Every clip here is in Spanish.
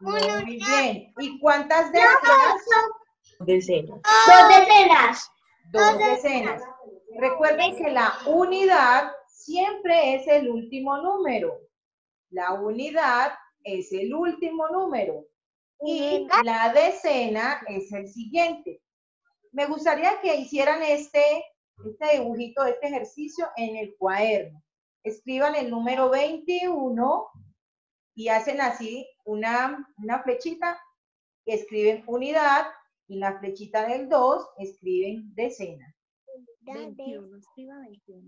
Muy bien. ¿Y cuántas decenas? Decenas. Dos decenas. Dos decenas. Recuerden que la unidad siempre es el último número. La unidad es el último número. Y la decena es el siguiente. Me gustaría que hicieran este dibujito, este ejercicio en el cuaderno. Escriban el número 21 y hacen así una flechita, escriben unidad y la flechita del 2 escriben decena. 21, escriba 21.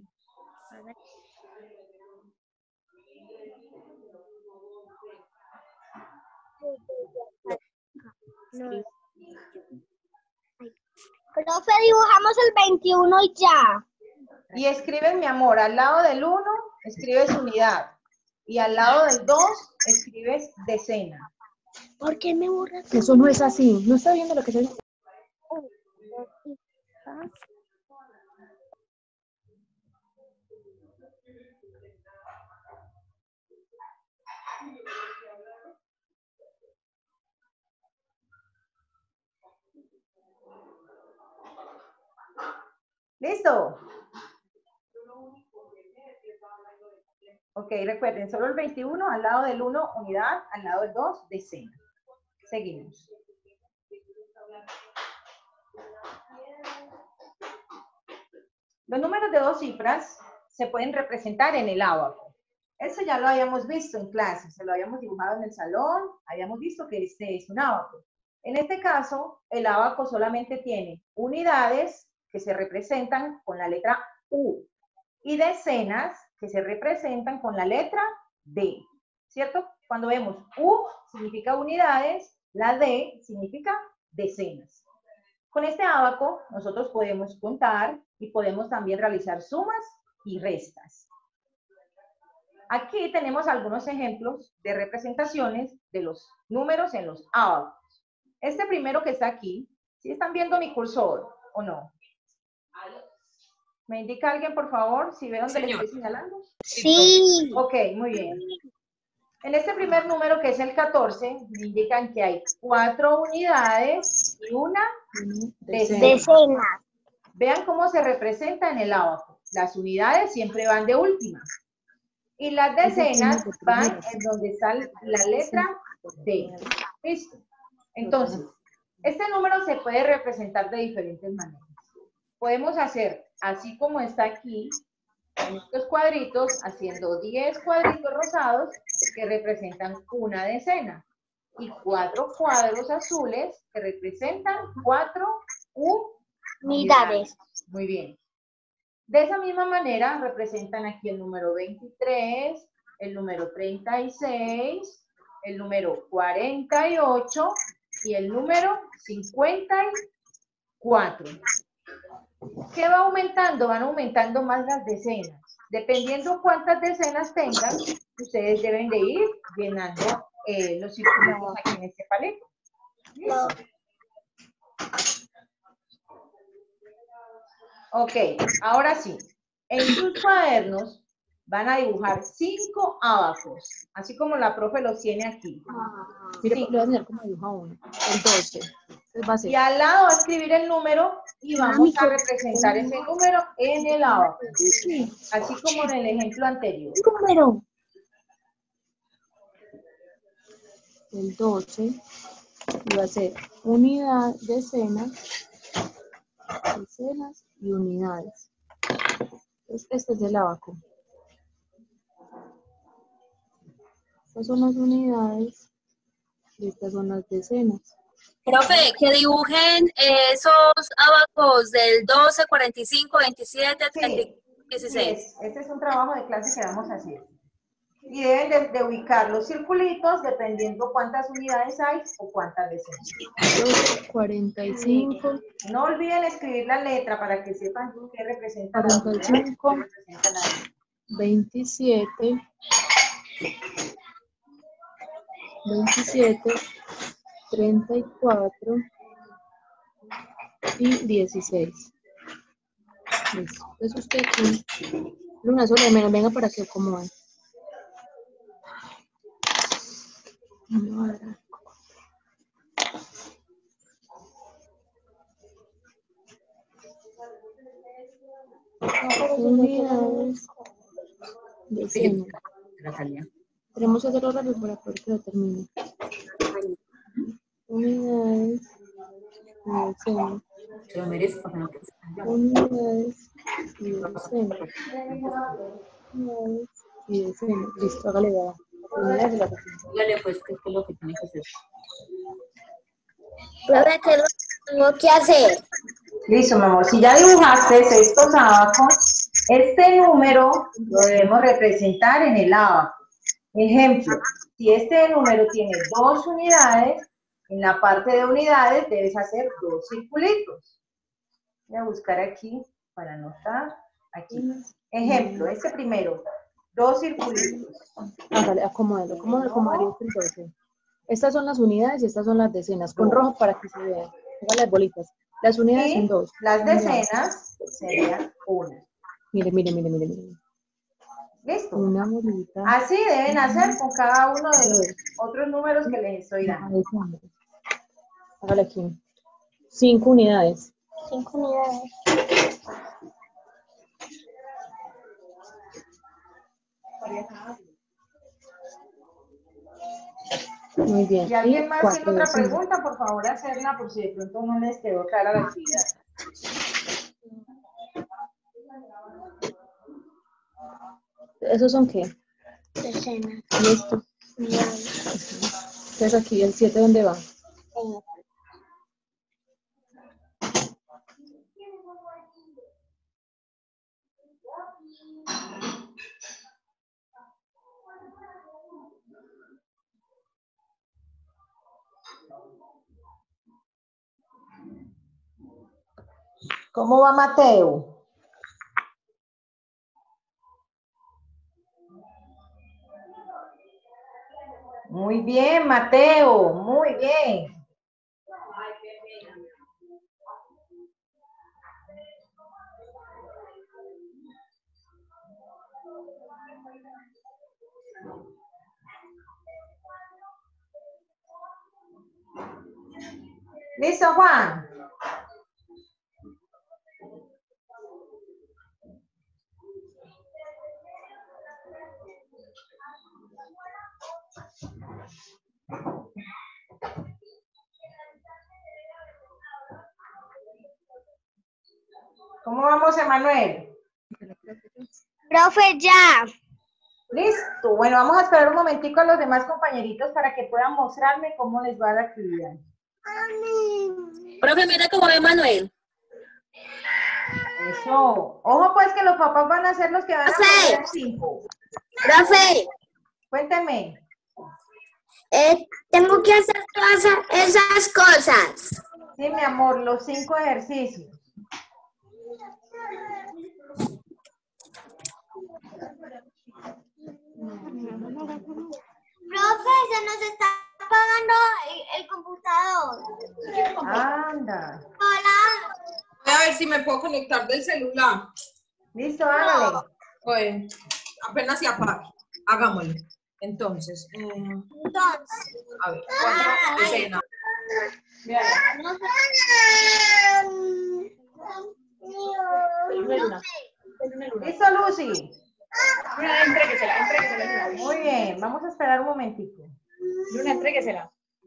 No. Profe, dibujamos el 21 y ya. Y escriben, mi amor, al lado del 1 escribes unidad y al lado del 2 escribes decena. ¿Por qué me borras? Eso no es así. ¿No está viendo lo que se dice? ¿Listo? Ok, recuerden, solo el 21, al lado del 1, unidad, al lado del 2, decena. Seguimos. Los números de 2 cifras se pueden representar en el ábaco. Eso ya lo habíamos visto en clase, se lo habíamos dibujado en el salón, habíamos visto que este es un ábaco. En este caso, el ábaco solamente tiene unidades que se representan con la letra U y decenas que se representan con la letra D, ¿cierto? Cuando vemos U significa unidades, la D significa decenas. Con este ábaco nosotros podemos contar y podemos también realizar sumas y restas. Aquí tenemos algunos ejemplos de representaciones de los números en los ábacos. Este primero que está aquí, ¿sí están viendo mi cursor o no? ¿Me indica alguien, por favor, si ve dónde le estoy señalando? Sí. Ok, muy bien. En este primer número, que es el 14, me indican que hay 4 unidades y una decena. Vean cómo se representa en el ábaco. Las unidades siempre van de última. Y las decenas van en donde está la letra D. ¿Listo? Entonces, este número se puede representar de diferentes maneras. Podemos hacer, así como está aquí, en estos cuadritos, haciendo 10 cuadritos rosados que representan una decena y 4 cuadros azules que representan 4 unidades. Muy bien. De esa misma manera representan aquí el número 23, el número 36, el número 48 y el número 54. ¿Qué va aumentando? Van aumentando más las decenas. Dependiendo cuántas decenas tengan, ustedes deben de ir llenando los círculos aquí en este palito. ¿Listo? Ok, ahora sí. En sus cuadernos van a dibujar 5 ábacos, así como la profe los tiene aquí. Mire, le voy a enseñar cómo dibuja uno. El 12. Va a ser. Y al lado va a escribir el número y vamos a representar ese número en el abaco. Así como en el ejemplo anterior. Número. El 12 va a ser unidad, decenas y unidades. Entonces, este es el ábaco. Estas son las unidades y estas son las decenas. Profe, que dibujen esos abacos del 12, 45, 27, 30, 16. Este es un trabajo de clase que vamos a hacer. Y deben de ubicar los circulitos dependiendo cuántas unidades hay o cuántas decenas. 12, 45. No olviden escribir la letra para que sepan qué representa 45, 27, 34 y 16. Listo. Entonces usted aquí, una sola menos, venga para que acomoden. decena. Tenemos que hacerlo rápido para poder que lo termine. Unidades y decenas. Unidades y decenas. Unidades y decenas. Listo, hágale ya. Unidades y la decenas. Dígale pues qué es lo que tiene que hacer. Profe, ¿qué es lo que tengo que hacer? Listo, mi amor. Si ya dibujaste estos abacos, este número lo debemos representar en el abaco. Ejemplo, si este número tiene 2 unidades, en la parte de unidades debes hacer 2 circulitos. Voy a buscar aquí para anotar. Aquí. Ejemplo, este primero, 2 circulitos. Hágale, acomódalo. ¿Cómo lo acomodaría usted entonces? Estas son las unidades y estas son las decenas. Con rojo para que se vean. Haga las bolitas. Las unidades Y son 2. las decenas serían 1. Mire. ¿Listo? Una bolita. Así deben hacer con cada uno de los otros números que les estoy dando. Hágale aquí. 5 unidades. 5 unidades. Muy bien. Si alguien Y más tiene 4 otra decenas. pregunta, por favor hacerla por si de pronto no les quedó clara la actividad. ¿Esos son qué? Decenas. Y esto. Unidades. Entonces aquí, el 7, ¿dónde va? ¿Cómo va Mateo? Muy bien, Mateo, muy bien. ¿Listo, Juan? ¿Cómo vamos, Emanuel? Profe, ya. Listo. Bueno, vamos a esperar un momentico a los demás compañeritos para que puedan mostrarme cómo les va la actividad. Profe, mira cómo ve Manuel. Eso. Ojo, pues, que los papás van a ser los que van a poner el 5. Profe, Cuénteme. tengo que hacer todas esas cosas. Sí, mi amor, los 5 ejercicios. Profe, se nos está apagando el computador. Anda. Hola. Voy a ver si me puedo conectar del celular. Listo, hágale. Oye, apenas se apague. Hagámoslo. Entonces, a ver, 4 decenas. ¿Listo, Lucy? Entréguesela. Muy bien, vamos a esperar un momentico. Luna, entréguesela.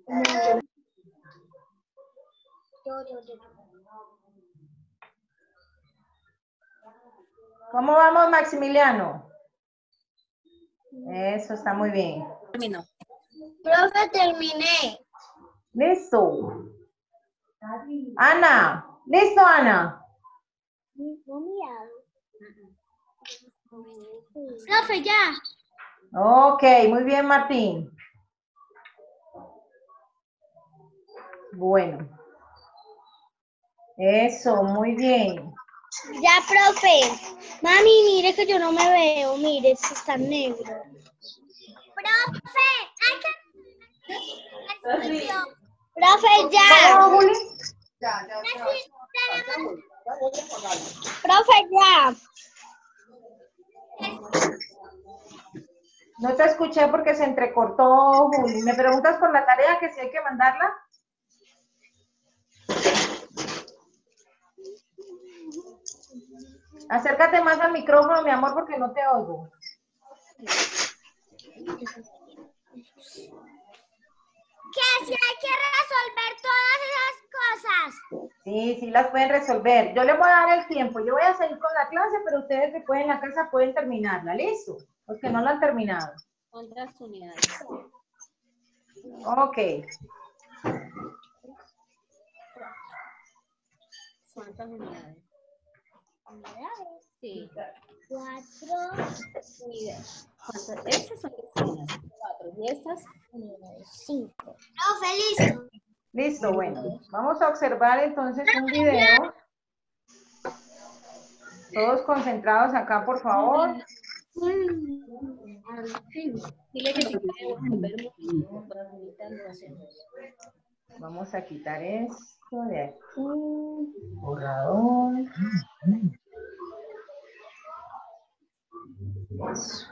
¿Cómo vamos, Maximiliano? Eso está muy bien. Terminó. Profe, terminé. Listo. Ana. ¿Listo, Ana? Profe, ya. Ok, muy bien, Martín. Bueno. Eso, muy bien. Ya, profe. Mami, mire que yo no me veo. Mire, esto está negro. Profe, profe, ya. ¿Cómo, Juli? Profe, ya. No te escuché porque se entrecortó, Juli. ¿Me preguntas por la tarea que si hay que mandarla? Acércate más al micrófono, mi amor, porque no te oigo. Que si hay que resolver todas esas cosas. Sí, sí las pueden resolver. Yo les voy a dar el tiempo. Yo voy a seguir con la clase, pero ustedes después en la casa pueden terminarla. ¿Listo? Los que no la han terminado. ¿Cuántas unidades? Ok. ¿Cuántas unidades? ¿Unidades? Sí. 4. Unidades. ¿Cuántas? Estas son decenas. 4. ¿Y estas? 5. No, feliz. Listo, bueno. Vamos a observar entonces un video. Todos concentrados acá, por favor. Dile que si quiere volver ahorita lo hacemos. Vamos a quitar esto de aquí. Borrador. Eso.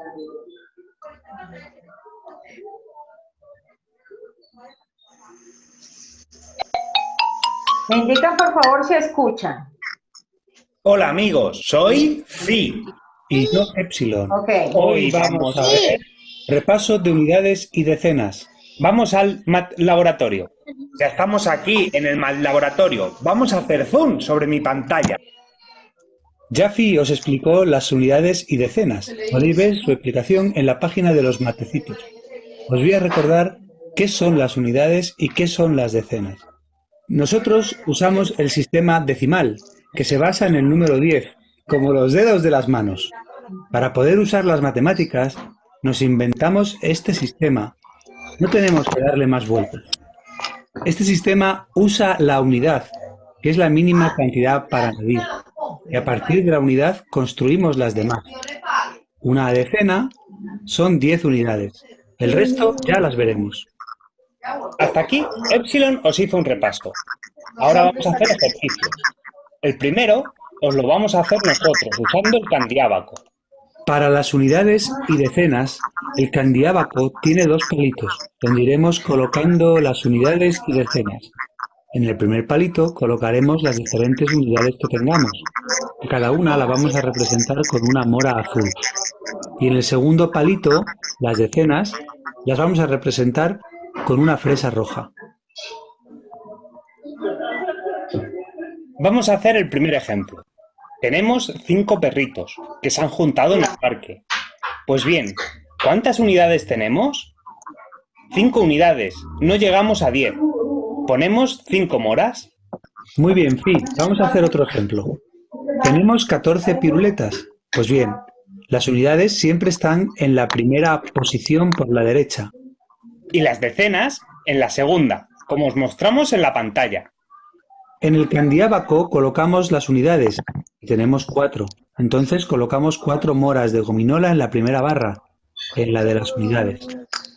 Me indican, por favor, si escuchan. Hola amigos, soy Phi. Y yo Epsilon. Ok. Hoy vamos a ver Repaso de unidades y decenas. Vamos al laboratorio. Ya estamos aquí en el laboratorio. Vamos a hacer zoom sobre mi pantalla. Jaffe os explicó las unidades y decenas. Podéis ver su explicación en la página de los matecitos. Os voy a recordar qué son las unidades y qué son las decenas. Nosotros usamos el sistema decimal, que se basa en el número 10, como los dedos de las manos. Para poder usar las matemáticas, nos inventamos este sistema. No tenemos que darle más vueltas. Este sistema usa la unidad, que es la mínima cantidad para medir. Y a partir de la unidad construimos las demás. Una decena son 10 unidades. El resto ya las veremos. Hasta aquí, Epsilon os hizo un repaso. Ahora vamos a hacer ejercicios. El primero os lo vamos a hacer nosotros, usando el candiábaco. Para las unidades y decenas, el candiábaco tiene 2 palitos, donde iremos colocando las unidades y decenas. En el primer palito colocaremos las diferentes unidades que tengamos. Cada una la vamos a representar con una mora azul. Y en el segundo palito, las decenas, las vamos a representar con una fresa roja. Vamos a hacer el primer ejemplo. Tenemos 5 perritos que se han juntado en el parque. Pues bien, ¿cuántas unidades tenemos? 5 unidades. No llegamos a 10. ¿Ponemos 5 moras? Muy bien, Phi. Vamos a hacer otro ejemplo. Tenemos 14 piruletas. Pues bien, las unidades siempre están en la primera posición por la derecha. Y las decenas en la segunda, como os mostramos en la pantalla. En el candiábaco colocamos las unidades y tenemos 4. Entonces colocamos 4 moras de gominola en la primera barra, en la de las unidades.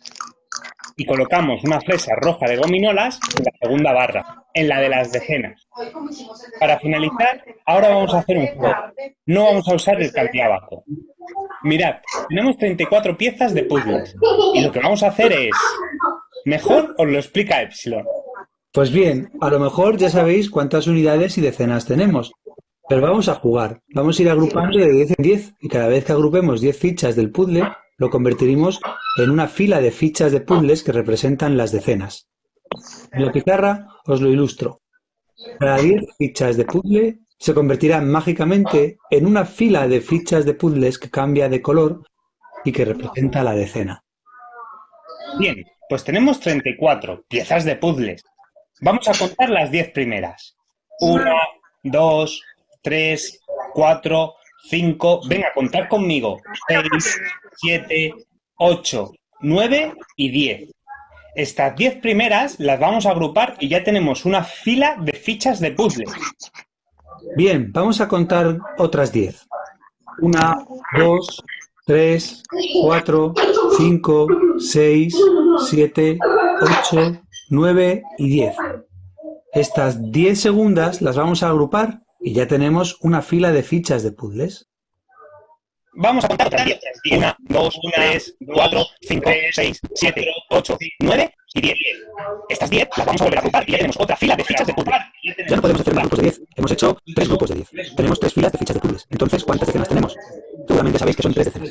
Y colocamos una fresa roja de gominolas en la segunda barra, en la de las decenas. Para finalizar, ahora vamos a hacer un juego. No vamos a usar el candiábaco. Mirad, tenemos 34 piezas de puzzles y lo que vamos a hacer es... Mejor os lo explica Epsilon. Pues bien, a lo mejor ya sabéis cuántas unidades y decenas tenemos, pero vamos a jugar. Vamos a ir agrupando de 10 en 10 y cada vez que agrupemos 10 fichas del puzzle, lo convertiremos en una fila de fichas de puzzles que representan las decenas. En la pizarra os lo ilustro. Cada 10 fichas de puzzle se convertirán mágicamente en una fila de fichas de puzzles que cambia de color y que representa la decena. Bien, pues tenemos 34 piezas de puzzles. Vamos a contar las 10 primeras. 1, 2, 3, 4, 5... Venga, contad conmigo. 6, 7, 8, 9 y 10. Estas 10 primeras las vamos a agrupar y ya tenemos una fila de fichas de puzzles. Bien, vamos a contar otras 10. 1, 2, 3, 4, 5, 6, 7, 8, 9 y 10. Estas 10 segundas las vamos a agrupar y ya tenemos una fila de fichas de puzzles. Vamos a contar otras 10. 1, 2, 3, 4, 5, 6, 7, 8, 9 y 10. Estas 10 las vamos a volver a agrupar y ya tenemos otra fila de fichas de puzzles. Ya no podemos hacer más grupos de 10. Hemos hecho 3 grupos de 10. Tenemos 3 filas de fichas de puzzles. Entonces, ¿cuántas decenas tenemos? Seguramente sabéis que son 3 decenas.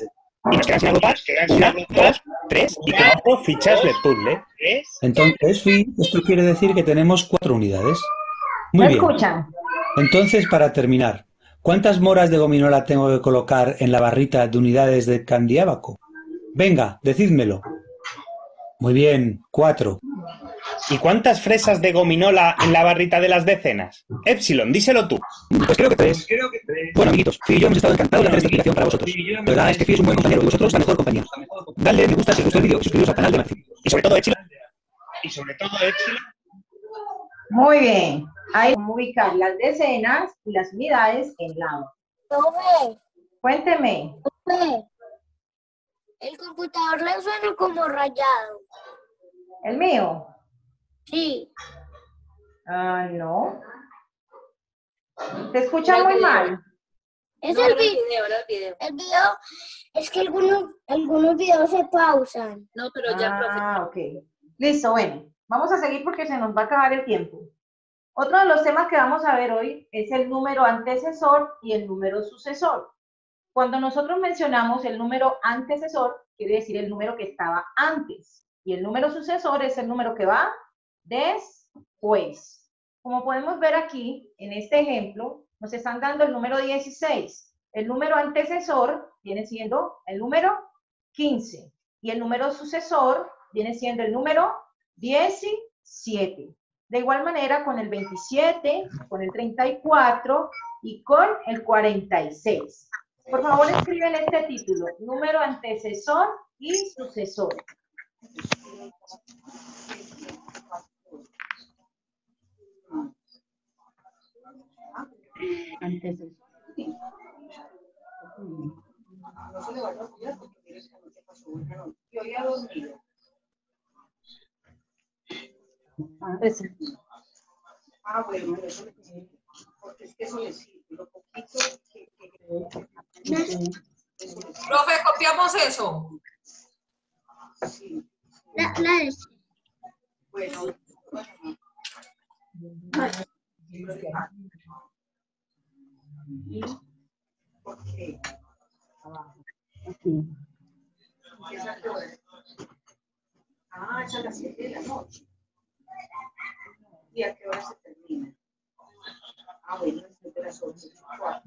Y nos quedan sin agrupar 1, 2, 3 y 4 fichas de puzzle. Entonces, Fi, esto quiere decir que tenemos 4 unidades. Muy ¿Me bien. escuchan? Entonces, para terminar, ¿cuántas moras de gominola tengo que colocar en la barrita de unidades de Candiábaco? Venga, decídmelo. Muy bien, 4. ¿Y cuántas fresas de gominola en la barrita de las decenas? Epsilon, díselo tú. Pues creo que 3. Bueno, amiguitos, Fi y yo hemos estado encantados de hacer esta explicación para vosotros. La verdad es que Fi es un buen compañero y vosotros la mejor compañía. Dadle me gusta si os gustó el vídeo y suscribiros al canal de Maxi. Y sobre todo Epsilon. Muy bien. Ahí vamos a ubicar las decenas y las unidades en la. Profe, Cuénteme. profe, el computador le suena como rayado. ¿El mío? Sí. Ah, no. Se escucha muy mal. Es No, el era el video. video, era el video. El video es que algunos videos se pausan. No, pero ya, profe. Ah, ok. Listo, bueno. Vamos a seguir porque se nos va a acabar el tiempo. Otro de los temas que vamos a ver hoy es el número antecesor y el número sucesor. Cuando nosotros mencionamos el número antecesor, quiere decir el número que estaba antes. Y el número sucesor es el número que va después. Como podemos ver aquí, en este ejemplo, nos están dando el número 16. El número antecesor viene siendo el número 15. Y el número sucesor viene siendo el número 17. De igual manera con el 27, con el 34 y con el 46. Por favor, escriben este título, número antecesor y sucesor. Antecesor. No se le vaya a olvidar porque mire que anoche pasó una noche. Yo había dormido. Bueno, eso le tiene, porque es que eso le sirve, lo poquito que Profe, copiamos eso. sí. Bueno, porque empieza a llover. Ah, es a las 7 de la noche. ¿Y a qué hora se termina? Ah, bueno, es de las 8:04.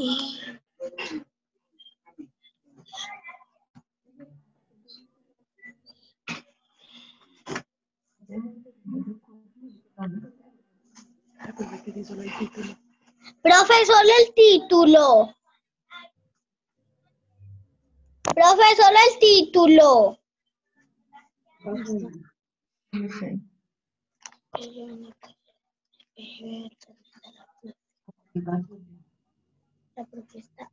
Profe, solo el título. Profe, solo el título. La propuesta.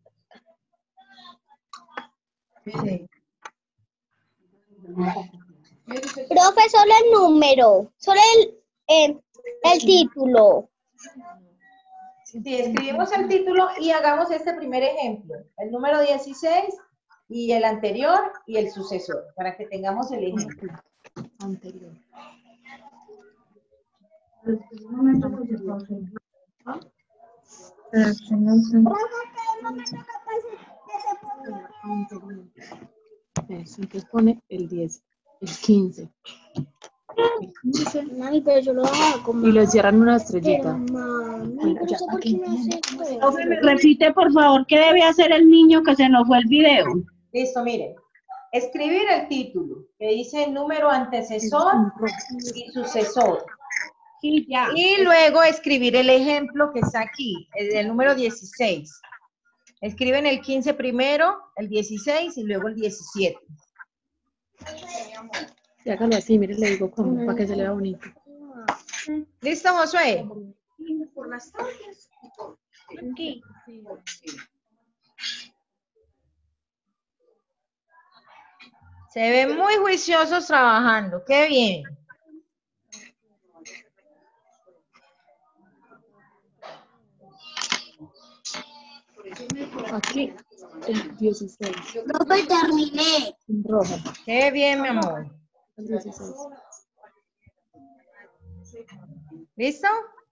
Profe, solo el número, solo el título. Sí, escribimos el título y hagamos este primer ejemplo. El número 16 y el anterior y el sucesor, para que tengamos el ejemplo. Anterior. Eso, entonces pone el 10, el 15. El 15 Mami, pero yo lo hago como. y le cierran una estrellita. Pero, mami, Bueno, pero ya, eso por aquí qué me hace entiendo. esto? Profe, me repite, por favor, ¿qué debe hacer el niño que se nos fue el video? Listo, miren. Escribir el título, que dice número antecesor y sucesor. Sí, ya. Y luego escribir el ejemplo que está aquí, el número 16. Escriben el 15 primero, el 16 y luego el 17. Y hágalo así, mire, le digo cómo, para que se le vea bonito. ¿Listo, Josué? Por las tardes y por Aquí. Se ven muy juiciosos trabajando. ¡Qué bien! Aquí, el 16. Profe, terminé. En rojo. ¡Qué bien, mi amor! El 16. ¿Listo?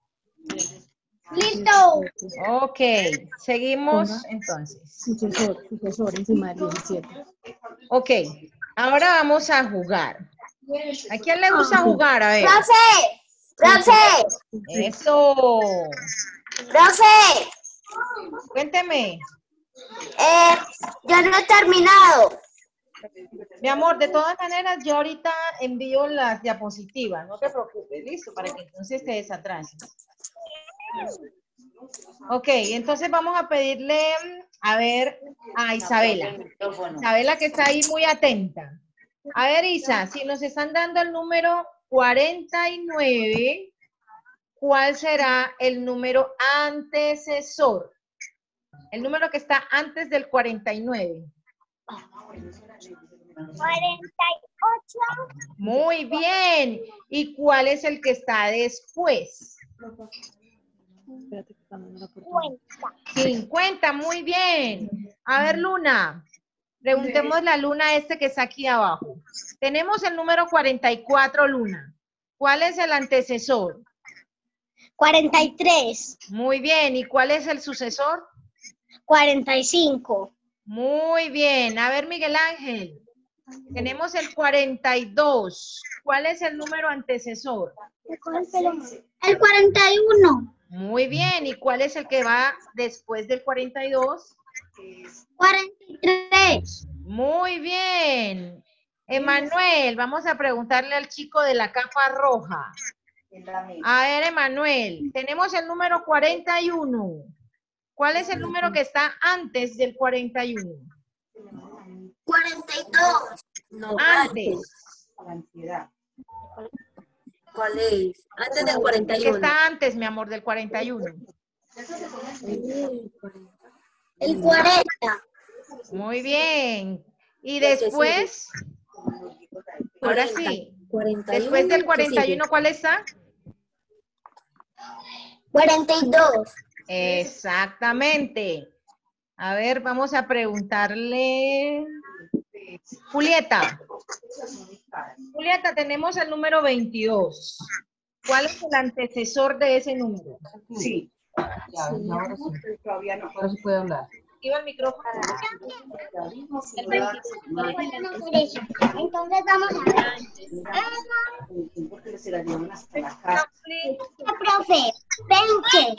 Listo. Ok, seguimos entonces. Sucesor encima del 17. Ok, ahora vamos a jugar. ¿A quién le gusta jugar? A ver. ¡Profe! Eso. ¡Profe! Cuénteme. Yo no he terminado. Mi amor, de todas maneras, yo ahorita envío las diapositivas. No te preocupes, listo, para que entonces te desatrases. Ok, entonces vamos a pedirle, a ver, a Isabela. Isabela que está ahí muy atenta. A ver, Isa, si nos están dando el número 49, ¿cuál será el número antecesor? El número que está antes del 49. 48. Muy bien. ¿Y cuál es el que está después? 50, muy bien. A ver, Luna. Preguntémosle a Luna que está aquí abajo. Tenemos el número 44, Luna. ¿Cuál es el antecesor? 43. Muy bien. ¿Y cuál es el sucesor? 45. Muy bien. A ver, Miguel Ángel. Tenemos el 42. ¿Cuál es el número antecesor? El 41. Muy bien. ¿Y cuál es el que va después del 42? 43. Muy bien. Emanuel, vamos a preguntarle al chico de la capa roja. A ver, Emanuel, tenemos el número 41. ¿Cuál es el número que está antes del 41? 42. No, Antes. ¿Cuál es? Antes del ¿Qué 41. está antes, mi amor, del 41? El 40. Muy bien. Y después, ahora sí, 41, después del ¿qué 41, ¿cuál está? 42. Exactamente. A ver, vamos a preguntarle. Julieta. Julieta, tenemos el número 22. ¿Cuál es el antecesor de ese número? Sí. Ya, ahora sí. Todavía no. Ahora sí puede hablar. Activa el micrófono. El 22. Entonces vamos a ver. Porque se la llevan hasta la casa. Profe, 20.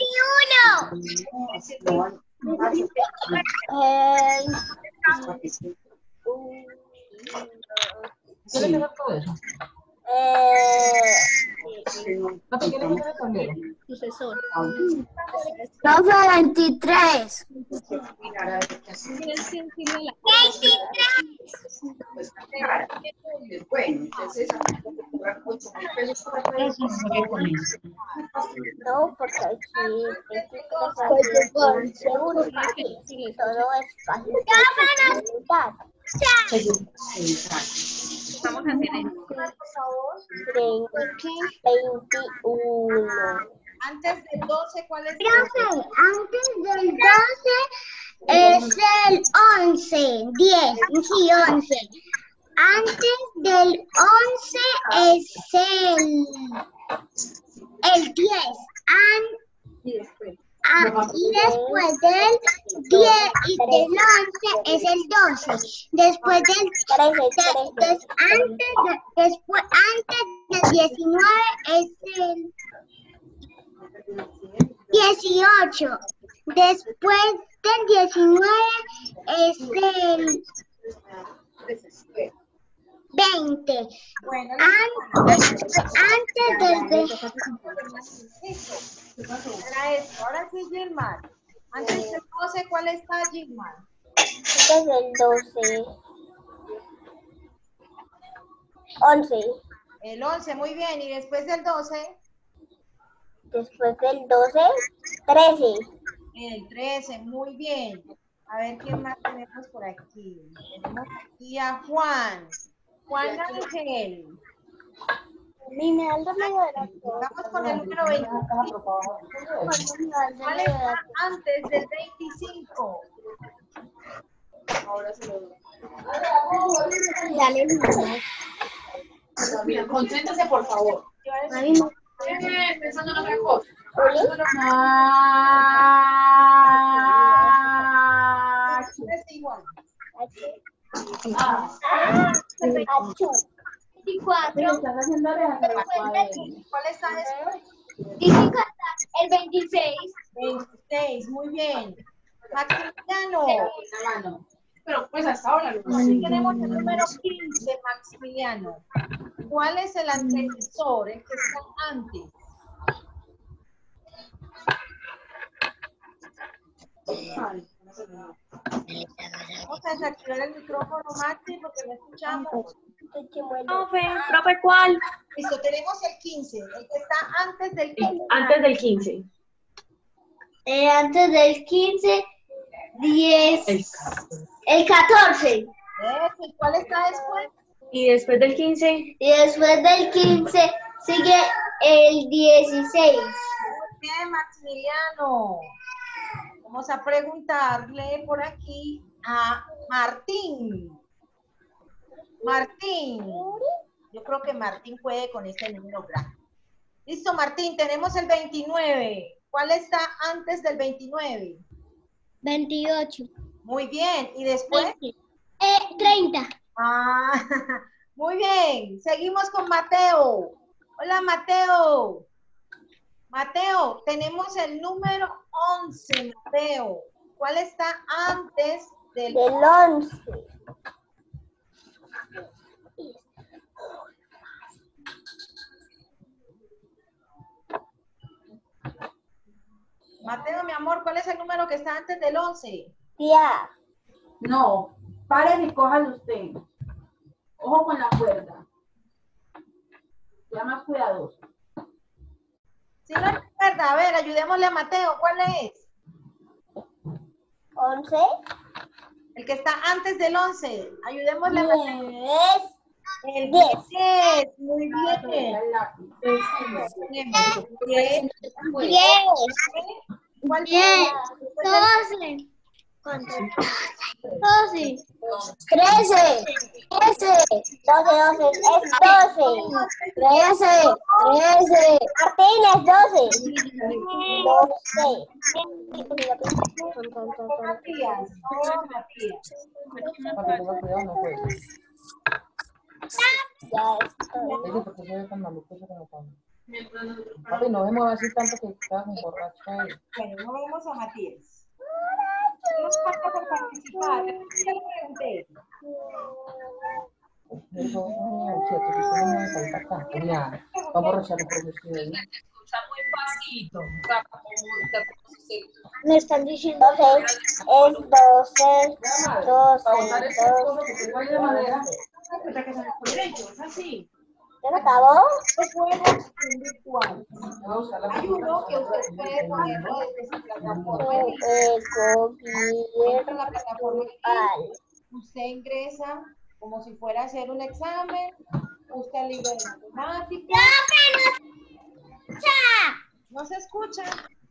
21. ¿Qué le queda todo eso? ¿No te quieres poner el tablero? Sucesor. Profe, 23. Bueno, entonces, 8.000 pesos para todo eso, no sé qué con eso. No, porque aquí seguro que todo es fácil. Vamos a tener. 21. Antes del 12, ¿cuál es? Profe, antes del 12 es el 11, 10, sí, 11. Antes del 11 es el 10. Y después del 10 y del 11 es el 12. Después del antes del 19 es el 18. Después del 19 es el 20. Bueno, Antes del 20. era eso. Ahora sí, Gilmar. Antes del 12, ¿cuál está, Gilmar? Antes del 12. 11. El 11, muy bien. ¿Y después del 12? Después del 12, 13. El 13, muy bien. A ver, ¿quién más tenemos por aquí? Tenemos aquí a Juan. Juan Ángel. Vamos con el número 25. ¿Cuál está antes del 25? Ahora se lo doy. Dale, Mira, concéntrese, por favor. Pensando en otra cosa. Es igual. 24. ¿Cuál está después? Dice que está el 26. 26, muy bien. Maximiliano. Pero pues hasta ahora lo Aquí tenemos el número 15, Maximiliano. ¿Cuál es el antecesor, el que está antes? Vamos a desactivar el micrófono, Maxi, porque no escuchamos. Profe, ¿cuál? Listo, tenemos el 15, el que está antes del 15. Antes del 15. Antes del 15, 10. El 14. ¿Y cuál está después? Y después del 15. Y después del 15 sigue el 16. Muy bien, Maximiliano. Vamos a preguntarle por aquí a Martín. Martín. Yo creo que Martín puede con este número grande. Listo, Martín, tenemos el 29. ¿Cuál está antes del 29? 28. Muy bien. ¿Y después? 30. Ah, muy bien. Seguimos con Mateo. Hola, Mateo. Mateo, tenemos el número 11, Mateo. ¿Cuál está antes del 11? Mateo, mi amor, ¿cuál es el número que está antes del 11? Tía. No, paren y cójalo usted. Ojo con la cuerda. Ya más cuidadoso. Si no recuerda, a ver, ayudémosle a Mateo. ¿Cuál es? 11. El que está antes del 11. Ayudémosle a Mateo. 10. El 10. 10. Muy bien. 10. 10. ¿Cuál 10. 12. 12. 13. 13. 12. Es 12. 13. 13. Martín es 12. 12. Matías. Oh, Matías. Para que tenga cuidado, no juegue. Ya estoy. Oye, ¿por qué se ve tan maluco eso como cuando? Papi, no se mueva así tanto que estás borracha. Bueno, no vemos a Matías. Nos falta por participar. Ya le pregunté. Eso es un cheto, que usted no me falta acá. Mira, vamos a borrachar el profesor. Se escucha muy pasito. O sea, Me están diciendo que es 12. 12. Así. ¿Ya se acabó? Los juegos son virtuales. Hay uno que usted puede ponerlo desde su plataforma. Entra a la plataforma y usted ingresa como si fuera a hacer un examen, busca el libro de matemáticas. ¿No se escucha?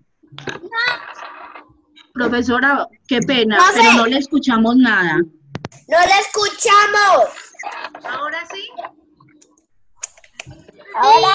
Profesora, qué pena, No sé. pero no le escuchamos nada. ¡No la escuchamos! ¿Ahora sí? Ahora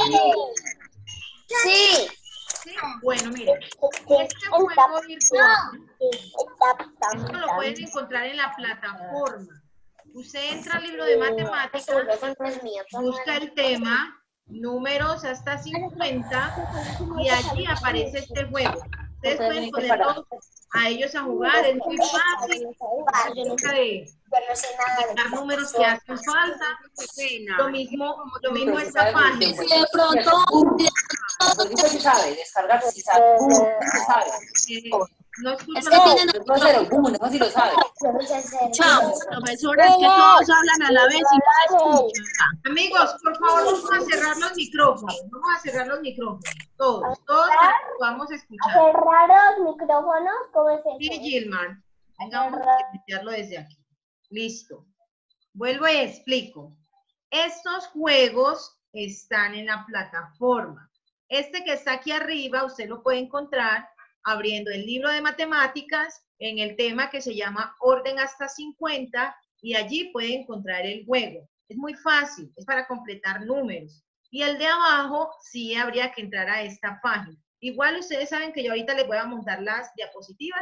sí. Sí. Bueno, miren, este juego virtual, esto lo pueden encontrar en la plataforma. Usted entra al libro de matemáticas, busca el tema, números hasta 50, y allí aparece este juego. Ustedes pueden ponerlos a ellos a jugar, es muy fácil. Acerca de sacar números que hacen falta. Lo mismo esta página. De pronto, Usted sí sabe, descargar sí sabe. Sí sabe. No escucho es que nada. tienen Es grosero, no si lo sabe. Chao. Profesora, es que todos hablan a la vez y no se escucha. Amigos, por favor, vamos a cerrar los micrófonos. Vamos a cerrar los micrófonos. Todos para que podamos escuchar. Cerrar los micrófonos, ¿cómo es eso? Sí, Gilmar. Venga, vamos a iniciarlo desde aquí. Listo. Vuelvo y explico. Estos juegos están en la plataforma. Este que está aquí arriba, usted lo puede encontrar abriendo el libro de matemáticas en el tema que se llama orden hasta 50 y allí puede encontrar el juego. Es muy fácil, es para completar números. Y el de abajo sí habría que entrar a esta página. Igual ustedes saben que yo ahorita les voy a montar las diapositivas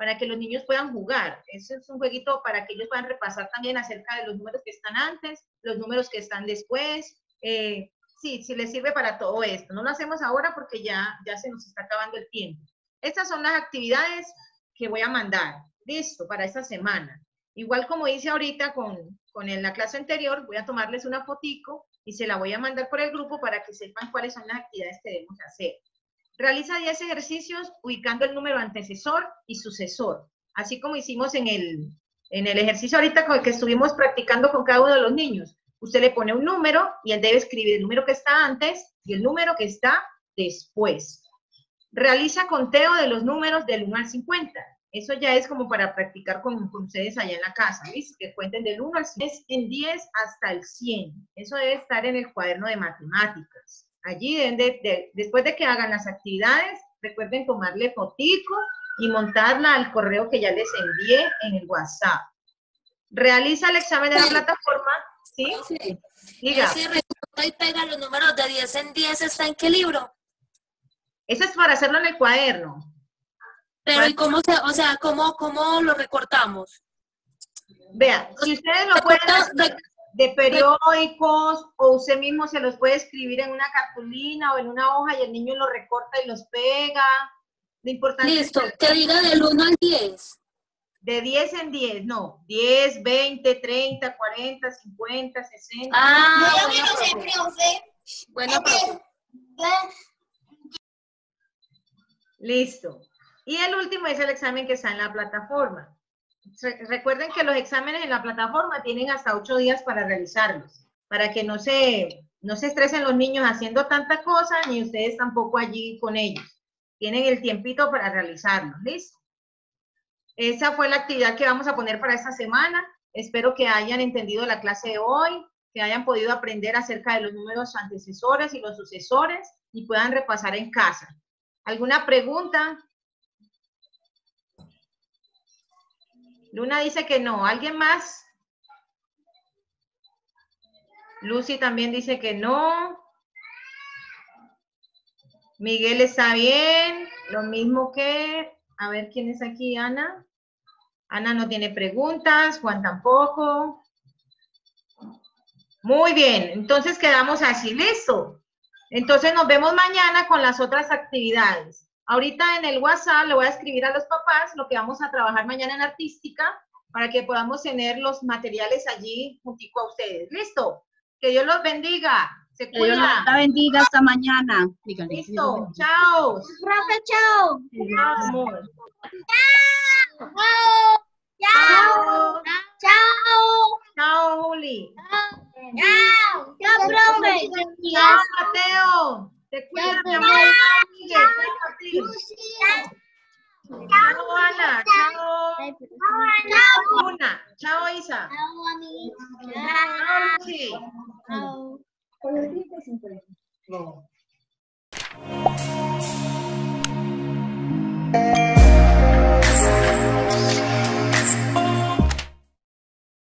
para que los niños puedan jugar. Ese es un jueguito para que ellos puedan repasar también acerca de los números que están antes, los números que están después. Sí, les sirve para todo esto. No lo hacemos ahora porque ya se nos está acabando el tiempo. Estas son las actividades que voy a mandar. Listo, para esta semana. Igual como hice ahorita con la clase anterior, voy a tomarles una fotico y se la voy a mandar por el grupo para que sepan cuáles son las actividades que debemos hacer. Realiza 10 ejercicios ubicando el número antecesor y sucesor, así como hicimos en el ejercicio ahorita con el que estuvimos practicando con cada uno de los niños. Usted le pone un número y él debe escribir el número que está antes y el número que está después. Realiza conteo de los números del 1 al 50. Eso ya es como para practicar con ustedes allá en la casa, ¿viste? Que cuenten del 1 al 10, en 10 hasta el 100. Eso debe estar en el cuaderno de matemáticas. Allí deben después de que hagan las actividades, recuerden tomarle fotico y montarla al correo que ya les envié en el WhatsApp. Realiza el examen de la plataforma, ¿sí? Sí. Diga. Ese recorta y pega los números de 10 en 10, ¿está en qué libro? Eso es para hacerlo en el cuaderno. Pero ¿y cómo cómo lo recortamos? Vean, si ustedes lo pueden hacer de periódicos o usted mismo se los puede escribir en una cartulina o en una hoja y el niño lo recorta y los pega. Lo importante Listo, es que diga del 1 al 10. De 10 en 10, no. 10, 20, 30, 40, 50, 60. Ah, Yo no sé, profe. Bueno, profe. Listo. Y el último es el examen que está en la plataforma. Recuerden que los exámenes en la plataforma tienen hasta 8 días para realizarlos, para que no se estresen los niños haciendo tanta cosa, ni ustedes tampoco allí con ellos. Tienen el tiempito para realizarlos, ¿listo? Esa fue la actividad que vamos a poner para esta semana. Espero que hayan entendido la clase de hoy, que hayan podido aprender acerca de los números antecesores y los sucesores y puedan repasar en casa. ¿Alguna pregunta? Luna dice que no. ¿Alguien más? Lucy también dice que no. Miguel está bien. Lo mismo que... A ver, ¿quién es aquí? Ana. Ana no tiene preguntas. Juan tampoco. Muy bien. Entonces quedamos así. ¿Listo? Entonces nos vemos mañana con las otras actividades. Ahorita en el WhatsApp le voy a escribir a los papás lo que vamos a trabajar mañana en artística para que podamos tener los materiales allí juntico a ustedes. ¿Listo? Que Dios los bendiga. Se Que Dios cuida. la bendiga hasta mañana. Listo. Chao. Profe, chao. Chao, amor. Chao. Chao. Chao. Chao, Juli. Chao. Chao, profe. Chao, Mateo. Te cuidas, mi amor. Chao, Ana. Chao. Luna. Chao, Isa. Chao, amigos. Chao, Lucy. Chao. Con el 10 de 50.